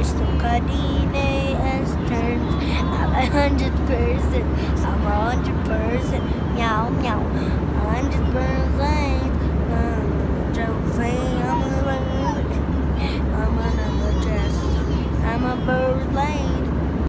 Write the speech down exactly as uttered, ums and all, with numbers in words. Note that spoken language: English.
crystal coordinates turns. I'm a hundred percent. I'm a hundred percent. Meow meow. A hundred